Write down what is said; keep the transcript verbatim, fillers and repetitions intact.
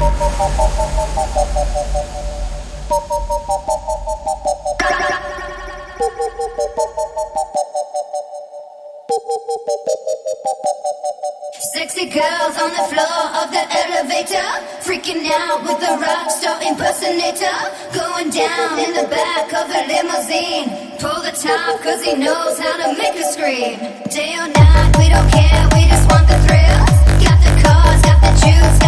Sexy girls on the floor of the elevator, freaking out with the rock star impersonator. Going down in the back of a limousine. Pull the top cause he knows how to make a scream. Day or night, we don't care, we just want the thrills. Got the cars, got the juice,